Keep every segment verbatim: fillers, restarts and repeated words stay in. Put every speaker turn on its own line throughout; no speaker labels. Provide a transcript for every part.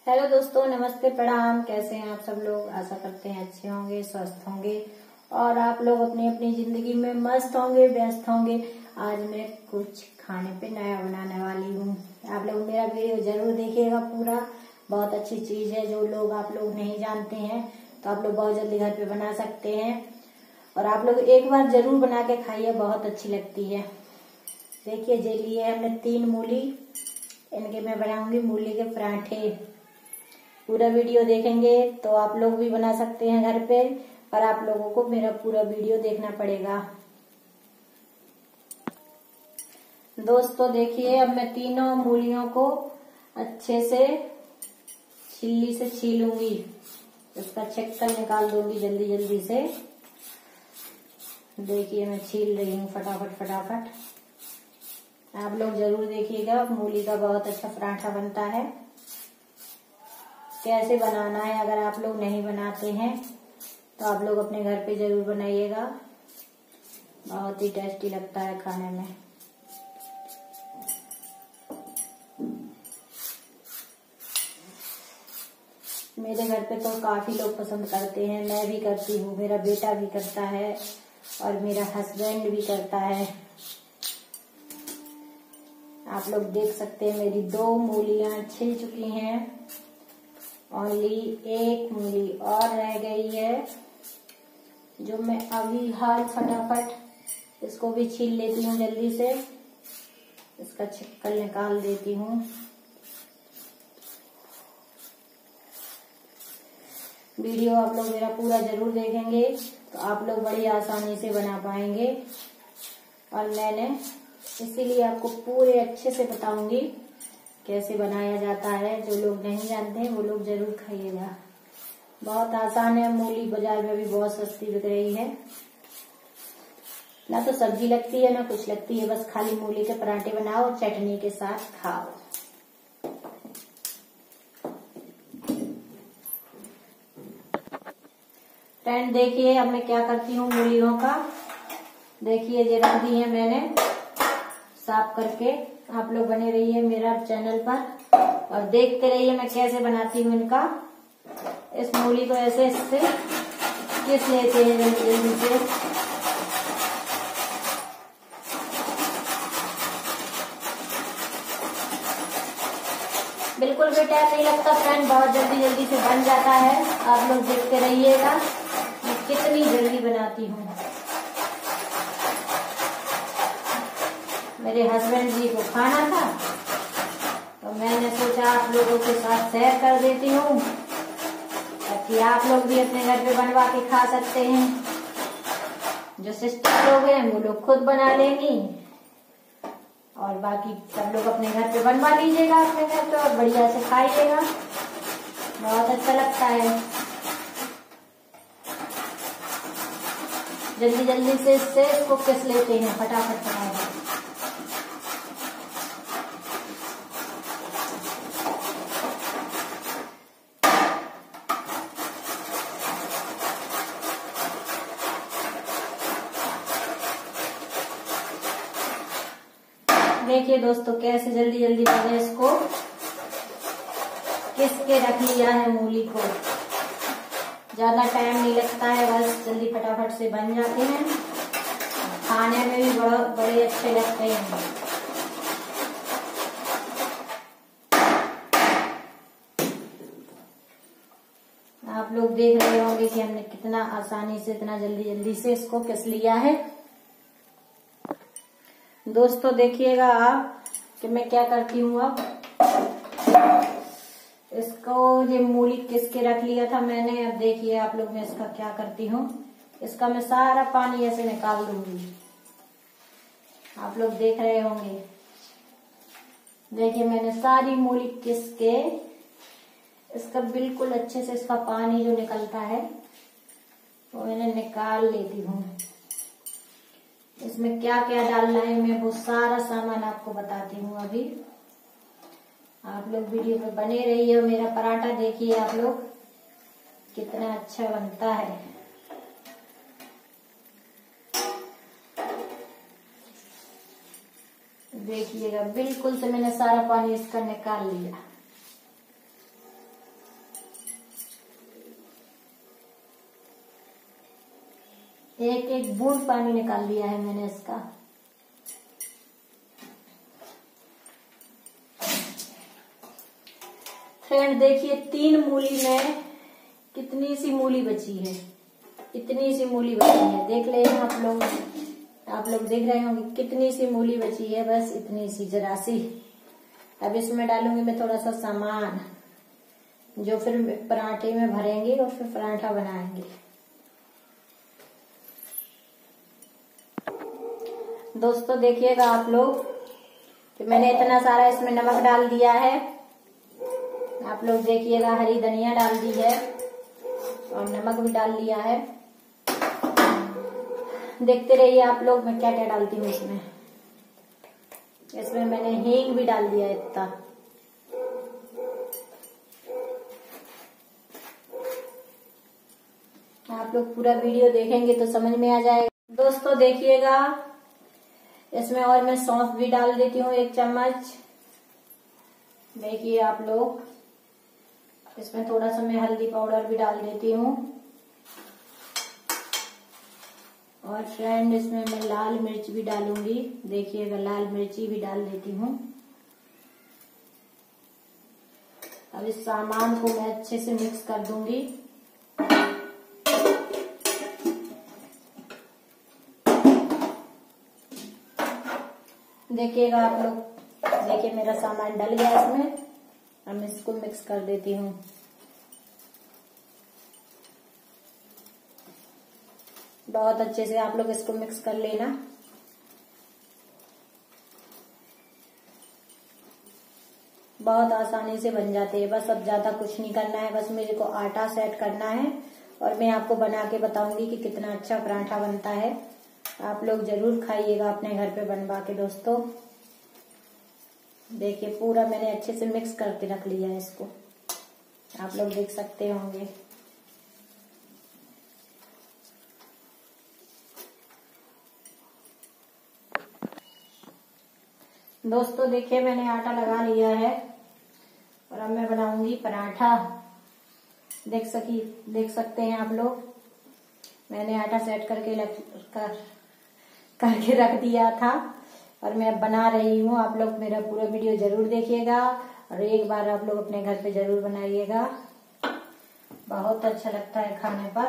Hello दोस्तों, नमस्ते, प्रणाम। कैसे हैं आप सब लोग? आशा करते हैं अच्छे होंगे, स्वस्थ होंगे और आप लोग अपनी अपनी जिंदगी में मस्त होंगे, व्यस्त होंगे। आज मैं कुछ खाने पे नया बनाने वाली हूँ। आप लोग मेरा वीडियो जरूर देखिएगा पूरा। बहुत अच्छी चीज है जो लोग आप लोग नहीं जानते हैं, तो आप लोग बहुत जल्दी घर पे बना सकते हैं और आप लोग एक बार जरूर बना के खाइए, बहुत अच्छी लगती है। देखिए, जे लिए हमने तीन मूली, इनके मैं बनाऊंगी मूली के पराठे। पूरा वीडियो देखेंगे तो आप लोग भी बना सकते हैं घर पे, पर आप लोगों को मेरा पूरा वीडियो देखना पड़ेगा। दोस्तों देखिए, अब मैं तीनों मूलियों को अच्छे से छिल्ली से छीलूंगी, इसका छिक्कल निकाल दूंगी जल्दी जल्दी से। देखिए मैं छील रही हूँ फटाफट फटाफट। आप लोग जरूर देखिएगा, मूली का बहुत अच्छा पराठा बनता है। कैसे बनाना है अगर आप लोग नहीं बनाते हैं तो आप लोग अपने घर पे जरूर बनाइएगा, बहुत ही टेस्टी लगता है खाने में। मेरे घर पे तो काफी लोग पसंद करते हैं, मैं भी करती हूँ, मेरा बेटा भी करता है और मेरा हस्बैंड भी करता है। आप लोग देख सकते हैं मेरी दो मूलियां छिल चुकी हैं, ओनली एक मूली और रह गई है जो मैं अभी हाल फटाफट इसको भी छील लेती हूँ जल्दी से। इसका छिक्कल निकाल देती हूँ। वीडियो आप लोग मेरा पूरा जरूर देखेंगे तो आप लोग बड़ी आसानी से बना पाएंगे और मैंने इसीलिए आपको पूरे अच्छे से बताऊंगी कैसे बनाया जाता है। जो लोग नहीं जानते हैं वो लोग जरूर खाइएगा, बहुत आसान है। मूली बाजार में भी बहुत सस्ती बिक रही है, ना तो सब्जी लगती है ना कुछ लगती है, बस खाली मूली के पराठे बनाओ, चटनी के साथ खाओ। फ्रेंड देखिए, अब मैं क्या करती हूँ मूलियों का। देखिए ये रख दी है मैंने साफ करके। आप लोग बने रहिए मेरा चैनल पर और देखते रहिए मैं कैसे बनाती हूँ इनका। इस मूली को ऐसे इससे घिस लेते हैं जल्दी जल्दी से। बिल्कुल भी टाइम नहीं लगता फ्रेंड, बहुत जल्दी जल्दी से बन जाता है। आप लोग देखते रहिएगा मैं कितनी जल्दी बनाती हूँ। मेरे हस्बैंड जी को खाना था तो मैंने सोचा आप लोगों के साथ शेयर कर देती हूँ ताकि आप लोग भी अपने घर पे बनवा के खा सकते हैं। जो सिस्टर लोग हैं वो लोग खुद बना लेंगी और बाकी सब लोग अपने घर पे बनवा लीजिएगा अपने घर पे और बढ़िया से खाइएगा, बहुत अच्छा लगता है। जल्दी जल्दी से इससे इसको किस लेते हैं फटाफट फटाफट। देखिए दोस्तों कैसे जल्दी जल्दी मैंने इसको किस के रख लिया है मूली को। ज्यादा टाइम नहीं लगता है, बस जल्दी फटाफट से बन जाते हैं, खाने में भी बड़ा बड़े अच्छे लगते हैं। आप लोग देख रहे होंगे कि हमने कितना आसानी से इतना जल्दी जल्दी से इसको किस लिया है। दोस्तों देखिएगा आप कि मैं क्या करती हूँ। अब इसको ये मूली किस के रख लिया था मैंने। अब देखिए आप लोग मैं इसका क्या करती हूँ, इसका मैं सारा पानी ऐसे निकाल दूंगी। आप लोग देख रहे होंगे, देखिए मैंने सारी मूली किस के इसका बिल्कुल अच्छे से इसका पानी जो निकलता है वो मैंने निकाल लेती हूँ। इसमें क्या क्या डालना है मैं वो सारा सामान आपको बताती हूँ अभी। आप लोग वीडियो पे बने रहिए। मेरा पराठा देखिए आप लोग कितना अच्छा बनता है। देखिएगा बिल्कुल से मैंने सारा पानी इसका निकाल लिया। एक एक बूंद पानी निकाल दिया है मैंने इसका। फ्रेंड देखिए तीन मूली में कितनी सी मूली बची है, इतनी सी मूली बची है। देख ले आप लोग, आप लोग देख रहे होंगे कितनी सी मूली बची है, बस इतनी सी जरा सी। अब इसमें डालूंगी मैं थोड़ा सा सामान जो फिर पराठे में भरेंगे और फिर पराठा बनाएंगे। दोस्तों देखिएगा आप लोग कि मैंने इतना सारा इसमें नमक डाल दिया है। आप लोग देखिएगा हरी धनिया डाल दी है और नमक भी डाल लिया है। देखते रहिए आप लोग मैं क्या क्या डालती हूँ इसमें। इसमें मैंने हींग भी डाल दिया इतना। आप लोग पूरा वीडियो देखेंगे तो समझ में आ जाएगा। दोस्तों देखिएगा इसमें और मैं सौंफ भी डाल देती हूँ एक चम्मच। देखिए आप लोग इसमें थोड़ा सा मैं हल्दी पाउडर भी डाल देती हूँ। और फ्रेंड इसमें मैं लाल मिर्च भी डालूंगी। देखिएगा लाल मिर्ची भी डाल देती हूँ। अब इस सामान को मैं अच्छे से मिक्स कर दूंगी। देखिएगा आप लोग, देखिए मेरा सामान डल गया इसमें। अब मैं इसको मिक्स कर देती हूँ। बहुत अच्छे से आप लोग इसको मिक्स कर लेना। बहुत आसानी से बन जाते हैं। बस अब ज्यादा कुछ नहीं करना है, बस मेरे को आटा सेट करना है और मैं आपको बना के बताऊंगी कि कितना अच्छा पराठा बनता है। आप लोग जरूर खाइएगा अपने घर पे बनवा के। दोस्तों देखिए पूरा मैंने अच्छे से मिक्स करके रख लिया है इसको, आप लोग देख सकते होंगे। दोस्तों देखिए मैंने आटा लगा लिया है और अब मैं बनाऊंगी पराठा। देख सकी देख सकते हैं आप लोग, मैंने आटा सेट करके लग, कर करके रख दिया था और मैं अब बना रही हूँ। आप लोग मेरा पूरा वीडियो जरूर देखिएगा और एक बार आप लोग अपने घर पे जरूर बनाइएगा। बहुत अच्छा लगता है खाने पर।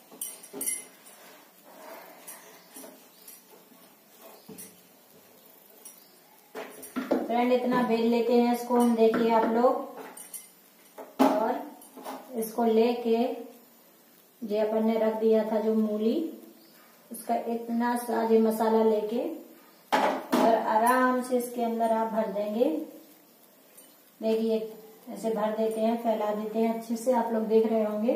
फ्रेंड इतना बेल लेते हैं इसको हम। देखिए आप लोग, और इसको लेके जो अपन ने रख दिया था जो मूली, उसका इतना सा जो मसाला लेके और आराम से इसके अंदर आप भर देंगे। देखिए ऐसे भर देते हैं, फैला देते हैं अच्छे से। आप लोग देख रहे होंगे।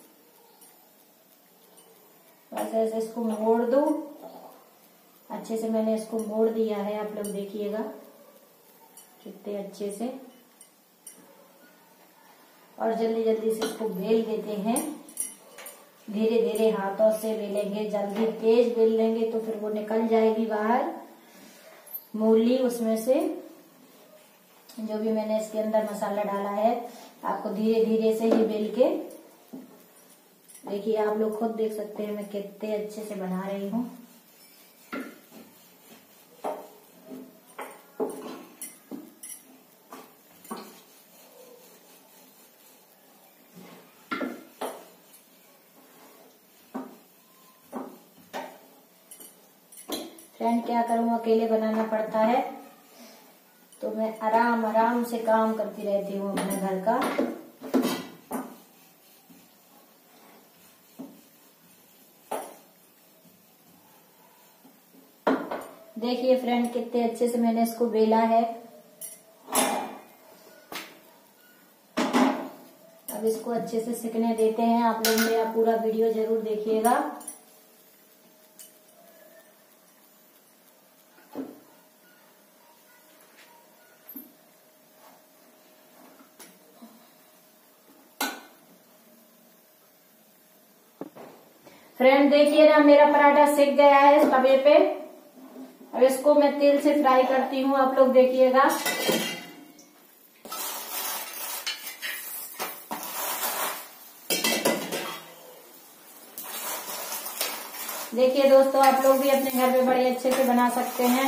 ऐसे ऐसे इसको मोड़ दो। अच्छे से मैंने इसको मोड़ दिया है, आप लोग देखिएगा कितने अच्छे से। और जल्दी जल्दी से इसको बेल देते हैं। धीरे धीरे हाथों से बेलेंगे, जल्दी तेज बेल लेंगे तो फिर वो निकल जाएगी बाहर मूली उसमें से, जो भी मैंने इसके अंदर मसाला डाला है। आपको धीरे धीरे से ही बेल के, देखिए आप लोग खुद देख सकते हैं मैं कितने अच्छे से बना रही हूँ। फ्रेंड क्या करूं, अकेले बनाना पड़ता है तो मैं आराम आराम से काम करती रहती हूँ अपने घर का। देखिए फ्रेंड कितने अच्छे से मैंने इसको बेला है। अब इसको अच्छे से सिकने देते हैं। आप लोग मेरा पूरा वीडियो जरूर देखिएगा। फ्रेंड देखिए ना मेरा पराठा सिक गया है इस तवे पे। अब इसको मैं तेल से फ्राई करती हूँ, आप लोग देखिएगा। देखिए दोस्तों, आप लोग भी अपने घर पे बड़े अच्छे से बना सकते हैं।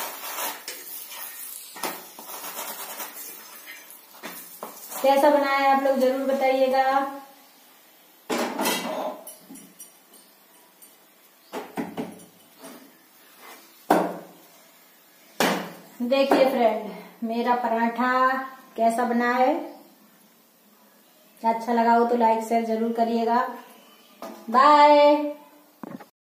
कैसा बनाया है आप लोग जरूर बताइएगा। देखिए फ्रेंड, मेरा पराठा कैसा बना है। अच्छा लगा हो तो लाइक शेयर जरूर करिएगा। बाय।